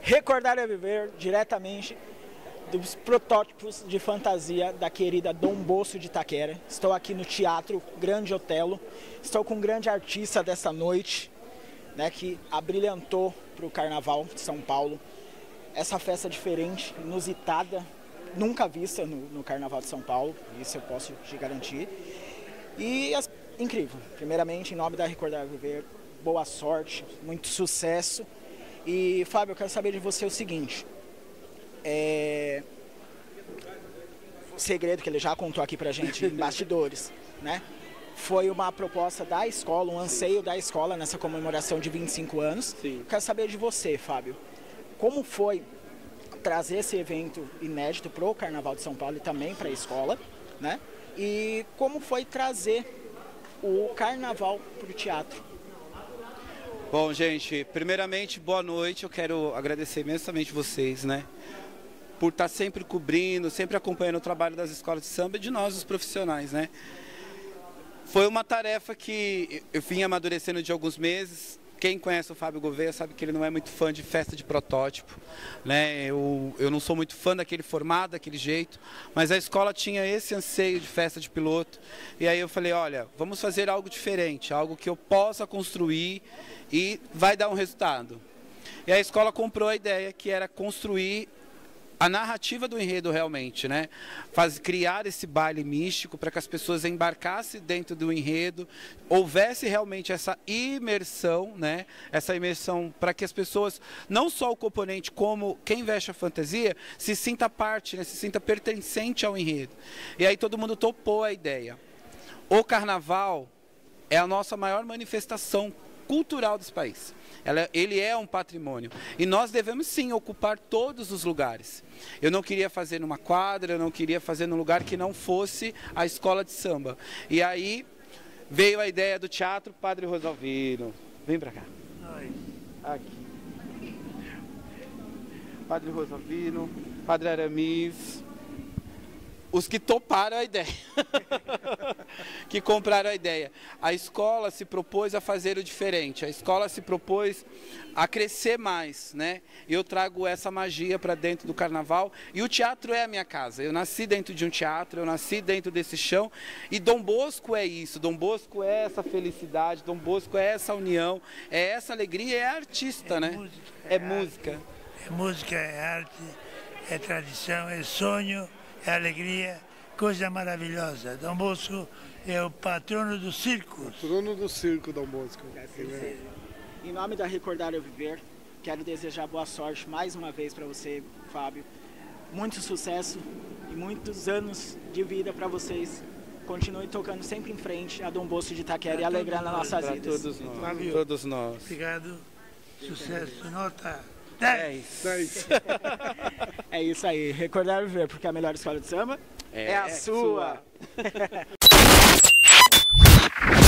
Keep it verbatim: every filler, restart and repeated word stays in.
Recordar é viver diretamente dos protótipos de fantasia da querida Dom Bosco de Itaquera. Estou aqui no Teatro Grande Otelo. Estou com um grande artista dessa noite, né, que abrilhantou para o Carnaval de São Paulo. Essa festa diferente, inusitada, nunca vista no, no Carnaval de São Paulo, isso eu posso te garantir. E as, incrível, primeiramente, em nome da Recordar Viver, boa sorte, muito sucesso. E Fábio, eu quero saber de você o seguinte, é... o segredo que ele já contou aqui pra gente em bastidores, né? Foi uma proposta da escola, um anseio da escola nessa comemoração de vinte e cinco anos. Sim. Eu quero saber de você, Fábio, como foi trazer esse evento inédito para o Carnaval de São Paulo e também para a escola, né? E como foi trazer o Carnaval para o teatro? Bom, gente, primeiramente, boa noite. Eu quero agradecer imensamente vocês, né? Por estar sempre cobrindo, sempre acompanhando o trabalho das escolas de samba e de nós, os profissionais, né? Foi uma tarefa que eu vim amadurecendo de alguns meses. Quem conhece o Fábio Gouveia sabe que ele não é muito fã de festa de protótipo, né? Eu, eu não sou muito fã daquele formato, daquele jeito, mas a escola tinha esse anseio de festa de piloto. E aí eu falei, olha, vamos fazer algo diferente, algo que eu possa construir e vai dar um resultado. E a escola comprou a ideia que era construir a narrativa do enredo realmente, né? Faz, criar esse baile místico para que as pessoas embarcassem dentro do enredo, houvesse realmente essa imersão, né? Essa imersão para que as pessoas, não só o componente como quem veste a fantasia, se sinta parte, né? Se sinta pertencente ao enredo. E aí todo mundo topou a ideia. O Carnaval é a nossa maior manifestação cultural desse país. Ela, ele é um patrimônio e nós devemos sim ocupar todos os lugares. Eu não queria fazer numa quadra, eu não queria fazer num lugar que não fosse a escola de samba. E aí veio a ideia do Teatro Padre Rosalvino. Vem pra cá. Aqui. Padre Rosalvino, Padre Aramis. Os que toparam a ideia, que compraram a ideia. A escola se propôs a fazer o diferente, a escola se propôs a crescer mais, né? Eu trago essa magia para dentro do Carnaval e o teatro é a minha casa. Eu nasci dentro de um teatro, eu nasci dentro desse chão e Dom Bosco é isso, Dom Bosco é essa felicidade, Dom Bosco é essa união, é essa alegria, é artista, é né? Música, é, é música. Arte, é música, é arte, é tradição, é sonho. É alegria, coisa maravilhosa. Dom Bosco é o patrono do circo. Patrono do circo, Dom Bosco. É, em nome da Recordar é Viver, quero desejar boa sorte mais uma vez para você, Fábio. Muito sucesso e muitos anos de vida para vocês. Continue tocando sempre em frente a Dom Bosco de Itaquera e alegrando as nossas vidas. Todos nós. Fábio, todos nós. Obrigado. Sucesso. Nota dez. dez. É isso aí. Recordar e Viver, porque a melhor escola de samba é, é a é sua. sua.